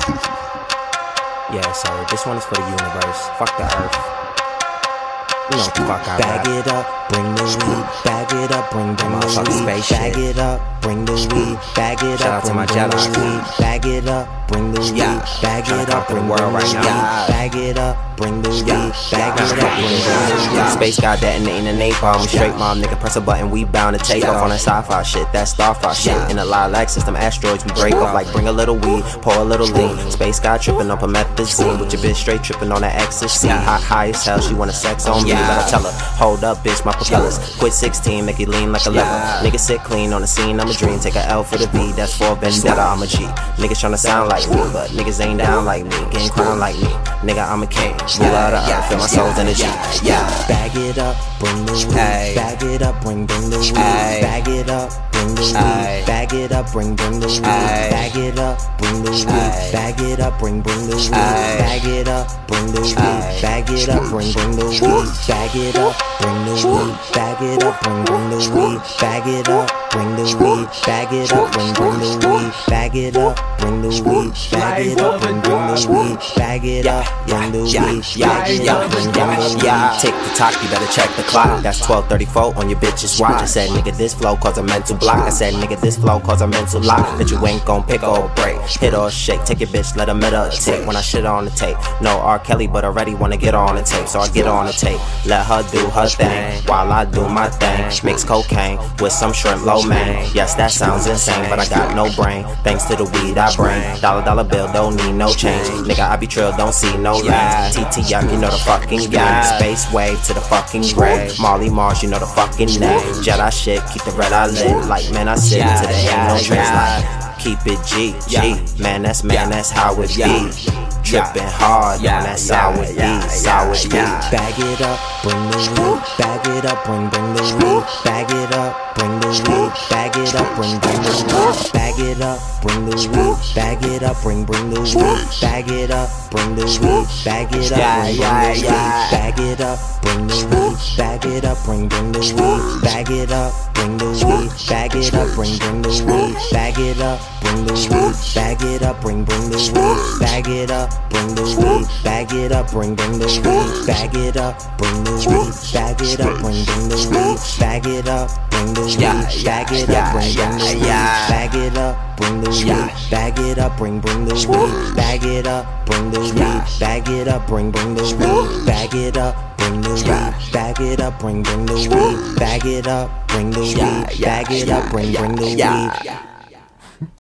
Yeah, so this one is for the universe. Fuck the earth. You know what the fuck I Bag it up, bring the weed. Bag it up, bring the weed. Bag it up, bring the weed. Bag it up, bring the weed. Bag it up, bring the weed. Bag it up, bring the weed. Bag it up, bring the weed. Bag it up, bring the weed. Space guy detonating a napalm. We straight mom, nigga, press a button, we bound to take off on that sci-fi shit, that starfire shit. In a lilac system, asteroids, we break off like bring a little weed, pour a little lean. Space guy tripping on promethazine, with your bitch straight tripping on that ecstasy. High as hell, she wanna sex on me, better tell her, hold up, bitch, my propellers. Quit 16, make it lean like a lever. Nigga sit clean on the scene, I'm a dream. Take a L for the V, that's for vendetta, I'm a G. Niggas tryna sound like me, but niggas ain't down like me, getting crowned like me. Nigga, I'm a king, ruler of the earth, feel my soul's energy. Bag it up, bring the weed. Bag it up, bring the weed. Bag it up, bring the weed. Bag it up, bring the weed. Bag it up, bring the weed. Bag it up, bring the weed. Bag it up, bring the weed. Bag it up, bring the weed. Bag it up, bring the weed. Bag it up, bring the weed. Bag it up, bring the weed. Bag it up, bring the weed. Bag it up, bring the weed. Bag it up, bring the weed. Bag it up, bring the weed. Bag it up, bring the weed. Tick the talk, you better check the clock. That's 12:34 on your bitch's watch. I said, nigga, this flow cause a mental block. I said, nigga, this flow cause a mental lock. That you ain't gon' pick or break. Hit or shake, take your bitch, let her meditate. When I shit on the tape, no R. Kelly, but already wanna get on the tape. So I get on the tape, let her do her thing while I do my thing. Mix cocaine with some shrimp lo mein. Yes, that sounds insane, but I got no brain. Thanks to the weed I bring. Dollar bill, don't need no change. Nigga, I be trill, don't see no lanes. TTF, you know the fucking game. Space wave to the fucking grave. Marley Marsh, you know the fucking name. Jedi shit, keep the red eye lit. Like man, I sit to the ain't no trace like. Keep it G, man, that's how it be. Trippin' hard on that sour D. Bag it up, bring the weed. Bag it up, bring the weed. Bag it up, bring the weed. Bag it up, bring the weed. Bag it up, bring the weed. Bag it up, bring the weed. Bag it up, bring the weed. Bag it up, bag it up, bring the weed. Bag it up, bring the weed. Bag it up, bring the weed. Bag it up, bring the weed. Bag it up, bring the weed. Bag it up, bring the weed. Bag it up, bring the weed. Bag it up, bring the weed. Bag it up, bring the weed. Bag it up, bring the weed. Bag it up, bring the weed. Bag it up, bring the weed. Bag it up, bring the weed. Bag it up, bring the weed. Bag it up, bring the weed. Bag it up, bring the weed. Bag it up, bring the weed. Bag it up, bring the weed. Bag it up, bring the weed. Bag it up, bring the weed.